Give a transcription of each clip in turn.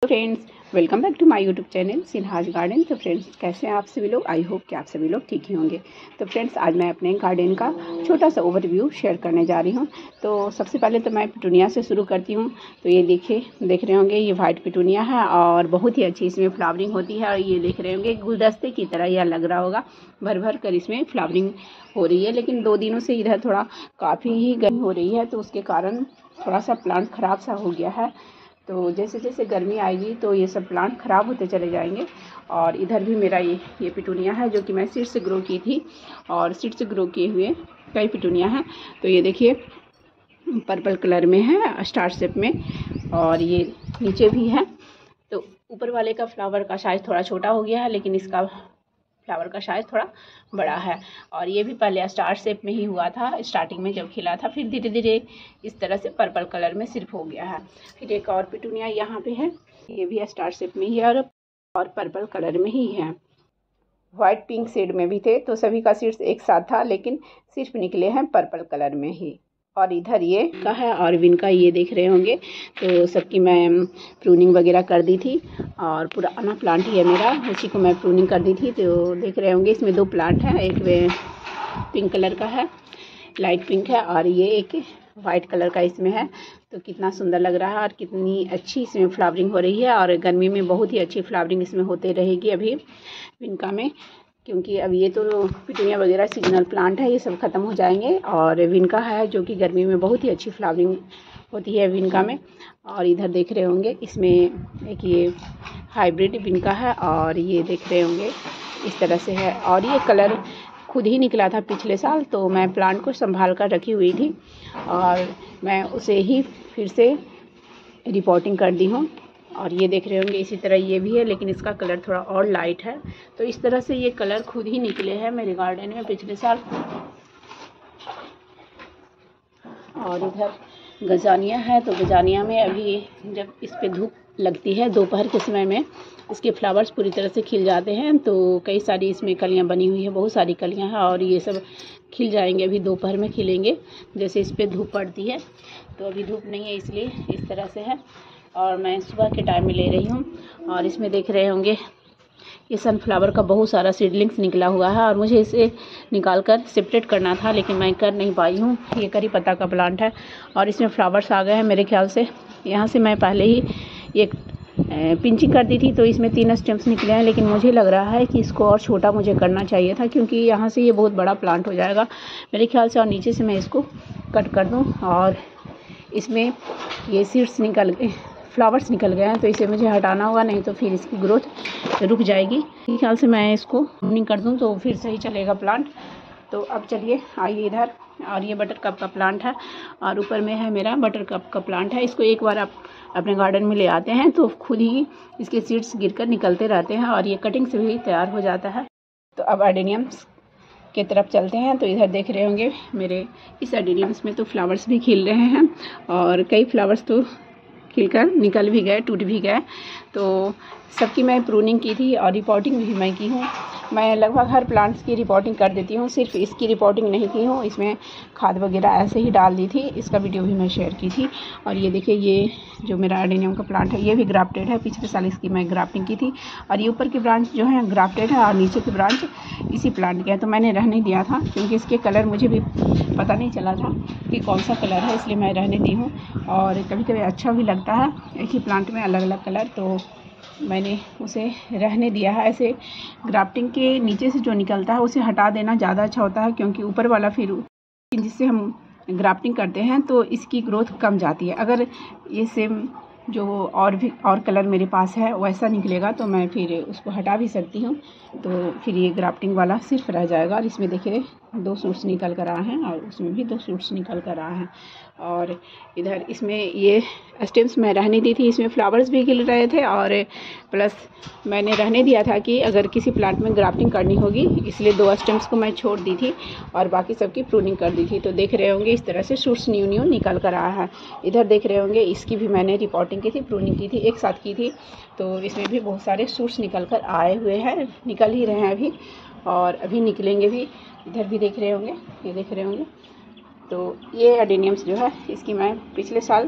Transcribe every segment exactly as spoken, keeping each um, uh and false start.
Friends, welcome back to my YouTube channel Sinha's garden. तो friends, कैसे हैं आप सभी लोग? आई होप कि आप सभी लोग ठीक ही होंगे। तो फ्रेंड्स, आज मैं अपने गार्डन का छोटा सा ओवरव्यू शेयर करने जा रही हूं। तो सबसे पहले तो मैं पिटूनिया से शुरू करती हूं। तो ये देखिए देख रहे होंगे, ये वाइट पिटूनिया है और बहुत ही अच्छी इसमें फ्लावरिंग होती है। और ये देख रहे होंगे गुलदस्ते की तरह यह लग रहा होगा, भर भर कर इसमें फ्लावरिंग हो रही है। लेकिन दो दिनों से इधर थोड़ा काफ़ी ही गर्मी हो रही है, तो उसके कारण थोड़ा सा प्लांट ख़राब सा हो गया है। तो जैसे जैसे गर्मी आएगी तो ये सब प्लांट ख़राब होते चले जाएंगे। और इधर भी मेरा ये ये पिटूनिया है, जो कि मैं सीड से ग्रो की थी, और सीड से ग्रो किए हुए कई पिटूनिया हैं। तो ये देखिए पर्पल कलर में है, स्टार शेप में, और ये नीचे भी है। तो ऊपर वाले का फ्लावर का साइज़ थोड़ा छोटा हो गया है, लेकिन इसका फ्लावर का साइज़ थोड़ा बड़ा है। और ये भी पहले स्टार शेप में ही हुआ था स्टार्टिंग में जब खिला था, फिर धीरे धीरे इस तरह से पर्पल कलर में सिर्फ हो गया है। फिर एक और पिटूनिया यहाँ पे है, ये भी स्टार शेप में ही है और और पर्पल कलर में ही है। वाइट पिंक शेड में भी थे, तो सभी का सीड्स एक साथ था, लेकिन सिर्फ निकले हैं पर्पल कलर में ही। और इधर ये का है ऑरविन का, ये देख रहे होंगे। तो सबकी मैं प्रूनिंग वगैरह कर दी थी, और पुराना प्लांट ही है मेरा, उसी को मैं प्रूनिंग कर दी थी। तो देख रहे होंगे इसमें दो प्लांट हैं, एक वे पिंक कलर का है, लाइट पिंक है, और ये एक वाइट कलर का इसमें है। तो कितना सुंदर लग रहा है और कितनी अच्छी इसमें फ्लावरिंग हो रही है। और गर्मी में बहुत ही अच्छी फ्लावरिंग इसमें होते रहेगी अभी विनका में, क्योंकि अब ये तो पिटूनिया वगैरह सीजनल प्लांट है, ये सब ख़त्म हो जाएंगे। और विनका है जो कि गर्मी में बहुत ही अच्छी फ्लावरिंग होती है विनका में। और इधर देख रहे होंगे इसमें एक ये हाइब्रिड विनका है, और ये देख रहे होंगे इस तरह से है। और ये कलर खुद ही निकला था पिछले साल, तो मैं प्लांट को संभाल कर रखी हुई थी, और मैं उसे ही फिर से रिपोर्टिंग कर दी हूँ। और ये देख रहे होंगे इसी तरह ये भी है, लेकिन इसका कलर थोड़ा और लाइट है। तो इस तरह से ये कलर खुद ही निकले हैं मेरे गार्डन में पिछले साल। और इधर गजानिया है, तो गजानिया में अभी जब इस पे धूप लगती है दोपहर के समय में, इसके फ्लावर्स पूरी तरह से खिल जाते हैं। तो कई सारी इसमें कलियां बनी हुई है, बहुत सारी कलियां हैं, और ये सब खिल जाएंगे, अभी दोपहर में खिलेंगे जैसे इस पे धूप पड़ती है। तो अभी धूप नहीं है, इसलिए इस तरह से है। और मैं सुबह के टाइम में ले रही हूँ। और इसमें देख रहे होंगे ये सनफ्लावर का बहुत सारा सीडलिंग्स निकला हुआ है, और मुझे इसे निकाल कर सेपरेट करना था, लेकिन मैं कर नहीं पाई हूँ। ये करी पत्ता का प्लांट है, और इसमें फ्लावर्स आ गए हैं मेरे ख्याल से। यहाँ से मैं पहले ही एक पिंचिंग कर दी थी, तो इसमें तीन स्टेम्स निकले हैं, लेकिन मुझे लग रहा है कि इसको और छोटा मुझे करना चाहिए था, क्योंकि यहाँ से ये बहुत बड़ा प्लांट हो जाएगा मेरे ख्याल से। और नीचे से मैं इसको कट कर दूँ, और इसमें ये सीड्स निकल गए, फ्लावर्स निकल गए हैं, तो इसे मुझे हटाना होगा, नहीं तो फिर इसकी ग्रोथ रुक जाएगी। मेरे ख्याल से मैं इसको प्रूनिंग कर दूं तो फिर सही चलेगा प्लांट। तो अब चलिए आइए इधर। और ये बटर कप का प्लांट है, और ऊपर में है मेरा बटर कप का प्लांट है। इसको एक बार आप अपने गार्डन में ले आते हैं तो खुद ही इसके सीड्स गिरकर निकलते रहते हैं, और ये कटिंग से भी तैयार हो जाता है। तो अब एडेनियम्स की तरफ चलते हैं। तो इधर देख रहे होंगे मेरे इस एडेनियम्स में तो फ्लावर्स भी खिल रहे हैं, और कई फ्लावर्स तो खिलकर निकल भी गए, टूट भी गए। तो सबकी मैं प्रूनिंग की थी, और रिपोर्टिंग भी मैं की हूँ। मैं लगभग हर प्लांट्स की रिपोर्टिंग कर देती हूँ, सिर्फ इसकी रिपोर्टिंग नहीं की हूँ। इसमें खाद वगैरह ऐसे ही डाल दी थी, इसका वीडियो भी मैं शेयर की थी। और ये देखिए ये जो मेरा एडेनियम का प्लांट है, ये भी ग्राफ्टेड है, पिछले साल इसकी मैं ग्राफ्टिंग की थी। और ये ऊपर की ब्रांच जो है ग्राफ्टेड है, और नीचे की ब्रांच इसी प्लांट के है। तो मैंने रहने दिया था, क्योंकि इसके कलर मुझे भी पता नहीं चला था कि कौन सा कलर है, इसलिए मैं रहने दी हूँ। और कभी कभी अच्छा भी लगता है एक ही प्लांट में अलग अलग कलर, तो मैंने उसे रहने दिया है। ऐसे ग्राफ्टिंग के नीचे से जो निकलता है उसे हटा देना ज़्यादा अच्छा होता है, क्योंकि ऊपर वाला फिर जिससे हम ग्राफ्टिंग करते हैं तो इसकी ग्रोथ कम जाती है। अगर ये सेम जो और भी और कलर मेरे पास है वैसा निकलेगा, तो मैं फिर उसको हटा भी सकती हूँ। तो फिर ये ग्राफ्टिंग वाला सिर्फ रह जाएगा। और इसमें देखिए दो सूट्स निकल कर आए हैं, और उसमें भी दो सूट्स निकल कर आए हैं। और इधर इसमें ये स्टेम्स मैं रहने दी थी, इसमें फ्लावर्स भी खिल रहे थे, और प्लस मैंने रहने दिया था कि अगर किसी प्लांट में ग्राफ्टिंग करनी होगी, इसलिए दो स्टेम्स को मैं छोड़ दी थी, और बाकी सबकी प्रूनिंग कर दी थी। तो देख रहे होंगे इस तरह से सूट्स न्यू न्यू निकल कर आया है। इधर देख रहे होंगे इसकी भी मैंने रिपोर्टिंग की थी, प्रूनिंग की थी, एक साथ की थी। तो इसमें भी बहुत सारे सूट्स निकल कर आए हुए हैं, निकल ही रहे हैं अभी, और अभी निकलेंगे भी। इधर भी देख रहे होंगे, ये देख रहे होंगे। तो ये एडेनियम्स जो है इसकी मैं पिछले साल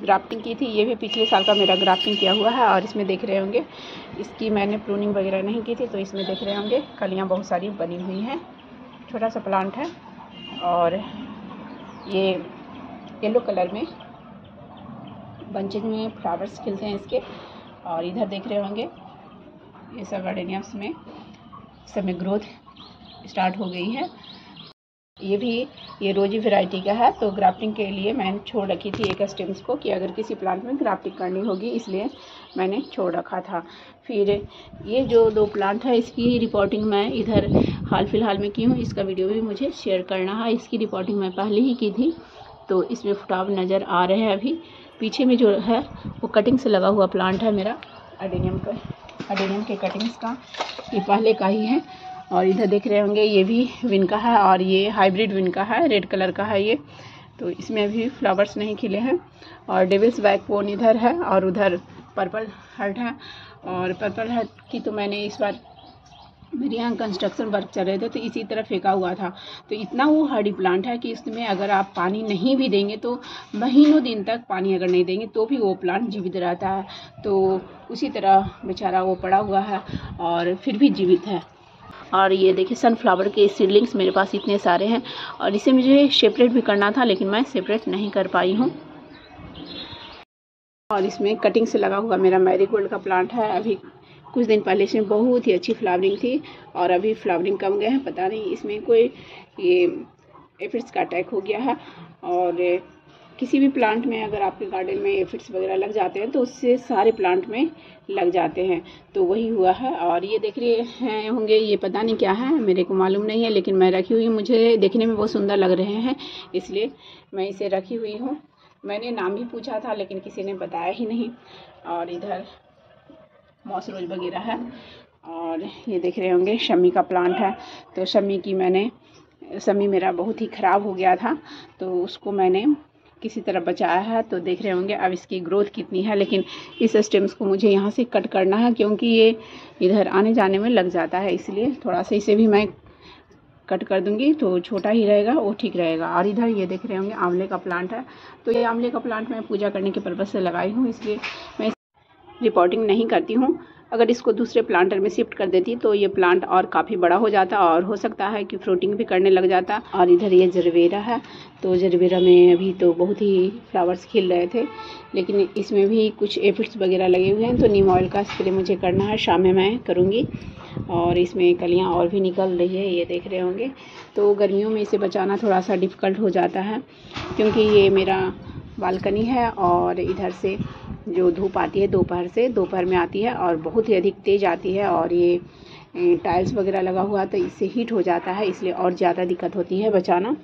ग्राफ्टिंग की थी। ये भी पिछले साल का मेरा ग्राफ्टिंग किया हुआ है और इसमें देख रहे होंगे इसकी मैंने प्रूनिंग वगैरह नहीं की थी, तो इसमें देख रहे होंगे कलियाँ बहुत सारी बनी हुई हैं। छोटा सा प्लांट है और ये येलो कलर में बंचेज में फ्लावर्स खिलते हैं इसके। और इधर देख रहे होंगे ये सब अडेनियम्स में सब में ग्रोथ स्टार्ट हो गई है। ये भी ये रोजी वैरायटी का है, तो ग्राफ्टिंग के लिए मैंने छोड़ रखी थी एक स्टेम्स को कि अगर किसी प्लांट में ग्राफ्टिंग करनी होगी, इसलिए मैंने छोड़ रखा था। फिर ये जो दो प्लांट है इसकी रिपोर्टिंग मैं इधर हाल फिलहाल में की हूँ, इसका वीडियो भी मुझे शेयर करना है। इसकी रिपोर्टिंग मैं पहले ही की थी, तो इसमें फुटाव नज़र आ रहे हैं। अभी पीछे में जो है वो कटिंग से लगा हुआ प्लांट है मेरा अडेनियम का, अडेनियम के कटिंग्स का, ये पहले का ही है। और इधर देख रहे होंगे ये भी विन का है और ये हाइब्रिड विन का है, रेड कलर का है ये, तो इसमें भी फ्लावर्स नहीं खिले हैं। और डेविल्स बैकबोन इधर है और उधर पर्पल हार्ट है। और पर्पल हार्ट की तो मैंने इस बार मेरे यहाँ कंस्ट्रक्शन वर्क चल रहे थे तो इसी तरह फेंका हुआ था। तो इतना वो हार्डी प्लांट है कि इसमें अगर आप पानी नहीं भी देंगे तो महीनों दिन तक पानी अगर नहीं देंगे तो भी वो प्लांट जीवित रहता है। तो उसी तरह बेचारा वो पड़ा हुआ है और फिर भी जीवित है। और ये देखिए सनफ्लावर के सीडलिंग्स मेरे पास इतने सारे हैं और इसे मुझे सेपरेट भी करना था, लेकिन मैं सेपरेट नहीं कर पाई हूँ। और इसमें कटिंग से लगा हुआ मेरा मैरीगोल्ड का प्लांट है। अभी कुछ दिन पहले इसमें बहुत ही अच्छी फ्लावरिंग थी और अभी फ्लावरिंग कम गए हैं, पता नहीं इसमें कोई ये एफिड्स का अटैक हो गया है। और किसी भी प्लांट में अगर आपके गार्डन में एफिड्स वगैरह लग जाते हैं तो उससे सारे प्लांट में लग जाते हैं, तो वही हुआ है। और ये देख रहे हैं होंगे ये पता नहीं क्या है, मेरे को मालूम नहीं है, लेकिन मैं रखी हुई, मुझे देखने में बहुत सुंदर लग रहे हैं इसलिए मैं इसे रखी हुई हूँ। मैंने नाम भी पूछा था लेकिन किसी ने बताया ही नहीं। और इधर मॉस रोज वगैरह है। और ये देख रहे होंगे शमी का प्लांट है, तो शमी की मैंने शमी मेरा बहुत ही ख़राब हो गया था तो उसको मैंने किसी तरह बचाया है। तो देख रहे होंगे अब इसकी ग्रोथ कितनी है, लेकिन इस स्टेम्स को मुझे यहाँ से कट करना है क्योंकि ये इधर आने जाने में लग जाता है, इसलिए थोड़ा सा इसे भी मैं कट कर दूंगी तो छोटा ही रहेगा, वो ठीक रहेगा। और इधर ये देख रहे होंगे आंवले का प्लांट है, तो ये आंवले का प्लांट मैं पूजा करने के पर्पज़ से लगाई हूँ, इसलिए मैं रिपोर्टिंग नहीं करती हूँ। अगर इसको दूसरे प्लांटर में शिफ्ट कर देती तो ये प्लांट और काफ़ी बड़ा हो जाता और हो सकता है कि फ्रूटिंग भी करने लग जाता। और इधर ये जरबेरा है, तो जरबेरा में अभी तो बहुत ही फ्लावर्स खिल रहे थे, लेकिन इसमें भी कुछ एफिड्स वगैरह लगे हुए हैं, तो नीम ऑयल का स्प्रे मुझे करना है, शाम में मैं करूँगी। और इसमें कलियाँ और भी निकल रही है, ये देख रहे होंगे। तो गर्मियों में इसे बचाना थोड़ा सा डिफ़िकल्ट हो जाता है क्योंकि ये मेरा बालकनी है और इधर से जो धूप आती है दोपहर से दोपहर में आती है और बहुत ही अधिक तेज़ आती है। और ये टाइल्स वगैरह लगा हुआ तो इससे हीट हो जाता है, इसलिए और ज़्यादा दिक्कत होती है बचाना।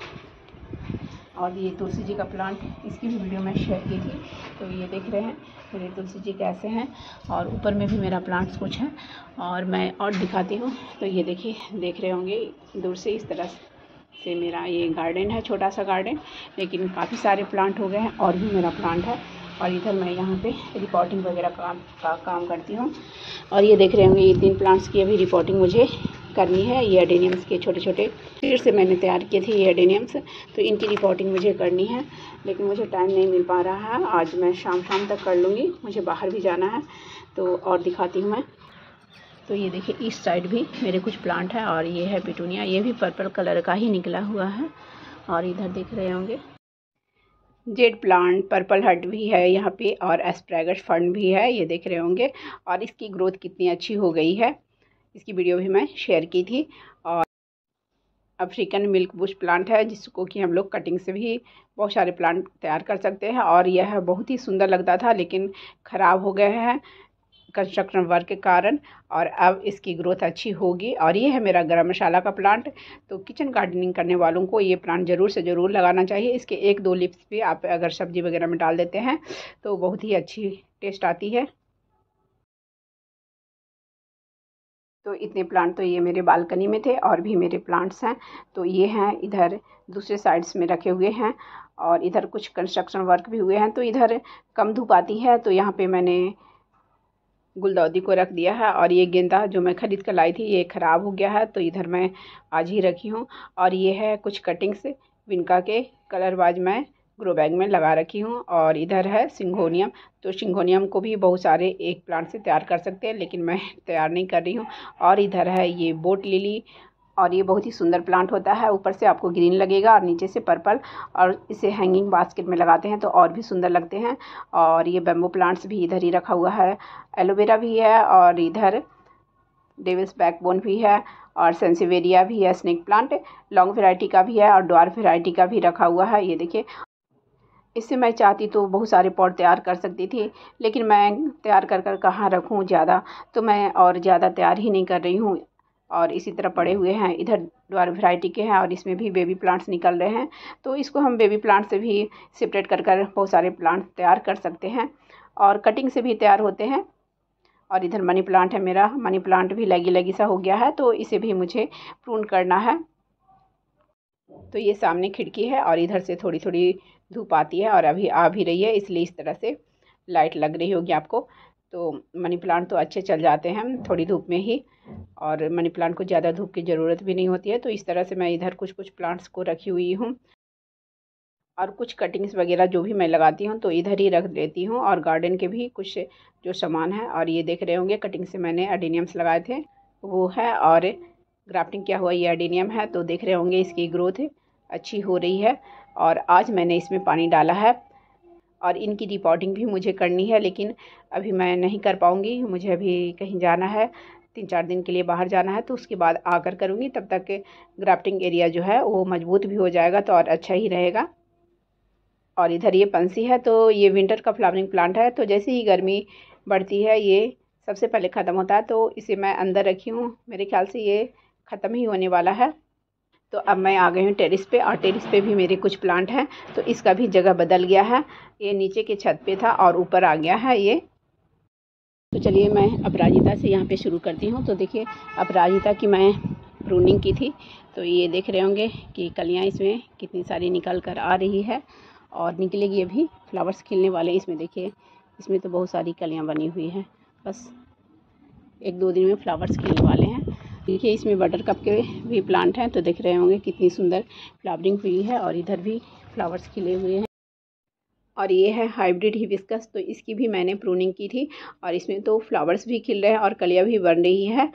और ये तुलसी जी का प्लांट, इसकी भी वीडियो मैं शेयर की थी, तो ये देख रहे हैं मेरे तुलसी जी कैसे हैं। और ऊपर में भी मेरा प्लांट्स कुछ है और मैं और दिखाती हूँ। तो ये देखिए, देख रहे होंगे दूर से इस तरह से मेरा ये गार्डन है, छोटा सा गार्डन, लेकिन काफ़ी सारे प्लांट हो गए हैं और भी मेरा प्लांट है। और इधर मैं यहाँ पे रिपोर्टिंग वगैरह काम का काम करती हूँ। और ये देख रहे होंगे ये तीन प्लांट्स की अभी रिपोर्टिंग मुझे करनी है। ये एडेनियम्स के छोटे छोटे फिर से मैंने तैयार किए थे ये एडेनियम्स, तो इनकी रिपोर्टिंग मुझे करनी है, लेकिन मुझे टाइम नहीं मिल पा रहा है। आज मैं शाम शाम तक कर लूँगी, मुझे बाहर भी जाना है। तो और दिखाती हूँ मैं। तो ये देखिए इस साइड भी मेरे कुछ प्लांट है और ये है पिटूनिया, ये भी पर्पल कलर का ही निकला हुआ है। और इधर देख रहे होंगे जेड प्लांट, पर्पल हर्ट भी है यहाँ पे और एस्प्रेगस फर्न भी है, ये देख रहे होंगे। और इसकी ग्रोथ कितनी अच्छी हो गई है, इसकी वीडियो भी मैं शेयर की थी। और अफ्रीकन मिल्क बुश प्लांट है जिसको कि हम लोग कटिंग से भी बहुत सारे प्लांट तैयार कर सकते हैं। और यह बहुत ही सुंदर लगता था लेकिन ख़राब हो गए हैं कंस्ट्रक्शन वर्क के कारण, और अब इसकी ग्रोथ अच्छी होगी। और ये है मेरा गरम मसाला का प्लांट, तो किचन गार्डनिंग करने वालों को ये प्लांट ज़रूर से ज़रूर लगाना चाहिए। इसके एक दो लिप्स भी आप अगर सब्ज़ी वगैरह में डाल देते हैं तो बहुत ही अच्छी टेस्ट आती है। तो इतने प्लांट तो ये मेरे बालकनी में थे और भी मेरे प्लांट्स हैं, तो ये हैं इधर दूसरे साइड्स में रखे हुए हैं। और इधर कुछ कंस्ट्रक्शन वर्क भी हुए हैं, तो इधर कम धूप आती है तो यहाँ पे मैंने गुलदाउदी को रख दिया है। और ये गेंदा जो मैं ख़रीद कर लाई थी ये ख़राब हो गया है, तो इधर मैं आज ही रखी हूँ। और ये है कुछ कटिंग्स विनका के कलरवाज मैं ग्रो बैग में लगा रखी हूँ। और इधर है सिंगोनियम, तो सिंगोनियम को भी बहुत सारे एक प्लांट से तैयार कर सकते हैं, लेकिन मैं तैयार नहीं कर रही हूँ। और इधर है ये बोट लिली, और ये बहुत ही सुंदर प्लांट होता है, ऊपर से आपको ग्रीन लगेगा और नीचे से पर्पल, और इसे हैंगिंग बास्केट में लगाते हैं तो और भी सुंदर लगते हैं। और ये बैम्बू प्लांट्स भी इधर ही रखा हुआ है, एलोवेरा भी है, और इधर डेविल्स बैकबोन भी है, और सेंसिवेरिया भी है, स्नेक प्लांट लॉन्ग वैरायटी का भी है, और ड्वार्फ वैरायटी का भी रखा हुआ है। ये देखिए, इससे मैं चाहती तो बहुत सारे पॉट तैयार कर सकती थी, लेकिन मैं तैयार कर कर कहाँ रखूँ ज़्यादा, तो मैं और ज़्यादा तैयार ही नहीं कर रही हूँ। और इसी तरह पड़े हुए हैं, इधर ड्वार्फ वैरायटी के हैं, और इसमें भी बेबी प्लांट्स निकल रहे हैं, तो इसको हम बेबी प्लांट से भी सेपरेट कर कर बहुत सारे प्लांट तैयार कर सकते हैं, और कटिंग से भी तैयार होते हैं। और इधर मनी प्लांट है मेरा, मनी प्लांट भी लगी लगी सा हो गया है, तो इसे भी मुझे प्रून करना है। तो ये सामने खिड़की है, और इधर से थोड़ी थोड़ी धूप आती है, और अभी आ भी रही है, इसलिए इस तरह से लाइट लग रही होगी आपको। तो मनी प्लांट तो अच्छे चल जाते हैं थोड़ी धूप में ही, और मनी प्लांट को ज़्यादा धूप की ज़रूरत भी नहीं होती है। तो इस तरह से मैं इधर कुछ कुछ प्लांट्स को रखी हुई हूँ, और कुछ कटिंग्स वगैरह जो भी मैं लगाती हूँ तो इधर ही रख देती हूँ, और गार्डन के भी कुछ जो सामान है। और ये देख रहे होंगे, कटिंग से मैंने एडेनियम्स लगाए थे वो है, और ग्राफ्टिंग किया हुआ ये एडेनियम है, तो देख रहे होंगे इसकी ग्रोथ अच्छी हो रही है। और आज मैंने इसमें पानी डाला है, और इनकी रिपोर्टिंग भी मुझे करनी है, लेकिन अभी मैं नहीं कर पाऊँगी, मुझे अभी कहीं जाना है, तीन चार दिन के लिए बाहर जाना है, तो उसके बाद आकर करूँगी। तब तक ग्राफ्टिंग एरिया जो है वो मजबूत भी हो जाएगा, तो और अच्छा ही रहेगा। और इधर ये पंसी है, तो ये विंटर का फ्लावरिंग प्लांट है, तो जैसे ही गर्मी बढ़ती है ये सबसे पहले ख़त्म होता है, तो इसे मैं अंदर रखी हूँ, मेरे ख्याल से ये ख़त्म ही होने वाला है। तो अब मैं आ गई हूँ टेरिस पे, और टेरिस पे भी मेरे कुछ प्लांट हैं, तो इसका भी जगह बदल गया है, ये नीचे के छत पे था और ऊपर आ गया है ये। तो चलिए मैं अपराजिता से यहाँ पे शुरू करती हूँ। तो देखिए, अपराजिता की मैं प्रूनिंग की थी, तो ये देख रहे होंगे कि कलियाँ इसमें कितनी सारी निकल कर आ रही है, और निकलेगी अभी, फ्लावर्स खिलने वाले हैं इसमें। देखिए, इसमें तो बहुत सारी कलियाँ बनी हुई हैं, बस एक दो दिन में फ्लावर्स खिलने वाले हैं। देखिए, इसमें बटर कप के भी प्लांट हैं, तो देख रहे होंगे कितनी सुंदर फ्लावरिंग हुई है, और इधर भी फ्लावर्स खिले हुए हैं। और ये है हाइब्रिड हिबिस्कस, तो इसकी भी मैंने प्रूनिंग की थी, और इसमें तो फ्लावर्स भी खिल रहे हैं और कलियाँ भी बन रही है।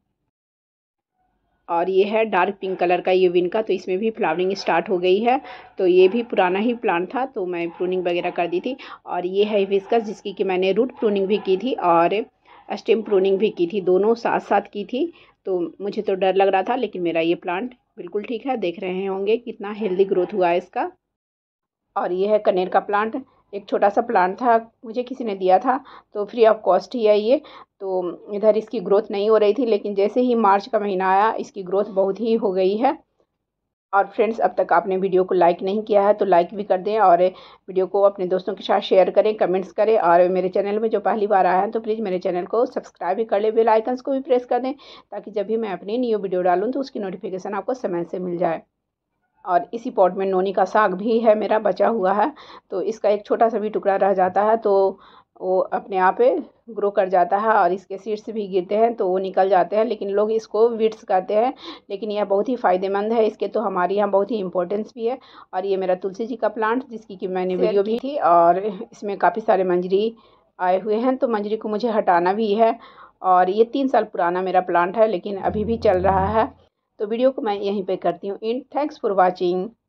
और ये है डार्क पिंक कलर का ये विनका, तो इसमें भी फ्लावरिंग स्टार्ट हो गई है, तो ये भी पुराना ही प्लांट था, तो मैं प्रूनिंग वगैरह कर दी थी। और ये है हिबिस्कस, जिसकी कि मैंने रूट प्रूनिंग भी की थी और स्टेम प्रूनिंग भी की थी, दोनों साथ साथ की थी। तो मुझे तो डर लग रहा था, लेकिन मेरा ये प्लांट बिल्कुल ठीक है, देख रहे होंगे कितना हेल्दी ग्रोथ हुआ है इसका। और ये है कनेर का प्लांट, एक छोटा सा प्लांट था, मुझे किसी ने दिया था, तो फ्री ऑफ कॉस्ट ही है ये। तो इधर इसकी ग्रोथ नहीं हो रही थी, लेकिन जैसे ही मार्च का महीना आया इसकी ग्रोथ बहुत ही हो गई है। और फ्रेंड्स, अब तक आपने वीडियो को लाइक नहीं किया है तो लाइक भी कर दें, और वीडियो को अपने दोस्तों के साथ शेयर करें, कमेंट्स करें। और मेरे चैनल में जो पहली बार आया है तो प्लीज़ मेरे चैनल को सब्सक्राइब भी कर ले, बेल आइकन्स को भी प्रेस कर दें, ताकि जब भी मैं अपनी न्यू वीडियो डालूँ तो उसकी नोटिफिकेशन आपको समय से मिल जाए। और इसी पॉट में नोनी का साग भी है मेरा बचा हुआ है, तो इसका एक छोटा सा भी टुकड़ा रह जाता है तो वो अपने आप ग्रो कर जाता है, और इसके सीड्स भी गिरते हैं तो वो निकल जाते हैं, लेकिन लोग इसको वीड्स कहते हैं, लेकिन यह बहुत ही फ़ायदेमंद है, इसके तो हमारे यहाँ बहुत ही इंपॉर्टेंस भी है। और ये मेरा तुलसी जी का प्लांट, जिसकी कि मैंने वीडियो भी थी, और इसमें काफ़ी सारे मंजरी आए हुए हैं, तो मंजरी को मुझे हटाना भी है। और ये तीन साल पुराना मेरा प्लांट है, लेकिन अभी भी चल रहा है। तो वीडियो को मैं यहीं पे करती हूँ एंड। Thanks for watching.